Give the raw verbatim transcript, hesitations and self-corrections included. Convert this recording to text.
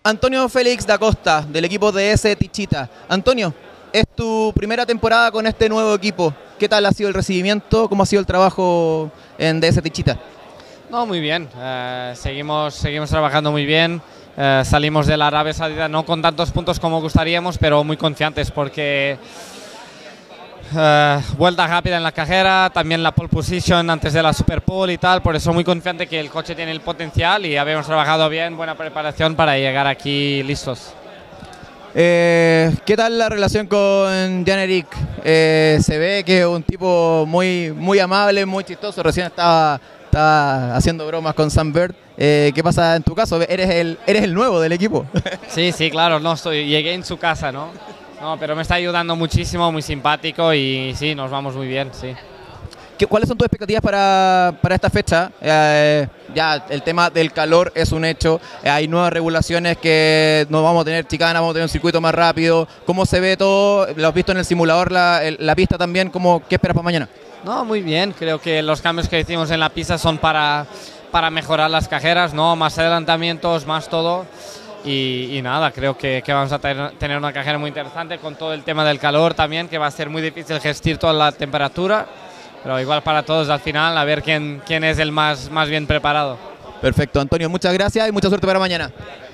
Antonio Félix da Costa, del equipo de D S Tichita. Antonio, es tu primera temporada con este nuevo equipo. ¿Qué tal ha sido el recibimiento? ¿Cómo ha sido el trabajo en D S Tichita? No, muy bien. Eh, seguimos, seguimos trabajando muy bien. Eh, salimos de la Arabia Saudita no con tantos puntos como gustaríamos, pero muy confiantes porque eh, vuelta rápida en la carrera, también la pole position antes de la Super Pole y tal, por eso muy confiante que el coche tiene el potencial y habíamos trabajado bien, buena preparación para llegar aquí listos. Eh, ¿Qué tal la relación con Jan-Eric? Eh, se ve que es un tipo muy, muy amable, muy chistoso, recién estaba, estaba haciendo bromas con Sam Bird. Eh, ¿Qué pasa en tu caso? Eres el, eres el nuevo del equipo. Sí, sí, claro, no estoy, llegué en su casa, ¿no? No, pero me está ayudando muchísimo, muy simpático y sí, nos vamos muy bien, sí. ¿Qué, ¿Cuáles son tus expectativas para, para esta fecha? Eh, ya el tema del calor es un hecho, eh, hay nuevas regulaciones que no vamos a tener chicana, vamos a tener un circuito más rápido. ¿Cómo se ve todo? ¿Lo has visto en el simulador, la, el, la pista también? ¿Cómo, ¿Qué esperas para mañana? No, muy bien, creo que los cambios que hicimos en la pista son para, para mejorar las cajeras, ¿no? Más adelantamientos, más todo. Y, y nada, creo que, que vamos a tener, tener una cajera muy interesante con todo el tema del calor también, que va a ser muy difícil gestir toda la temperatura, pero igual para todos al final, a ver quién, quién es el más, más bien preparado. Perfecto, Antonio, muchas gracias y mucha suerte para mañana.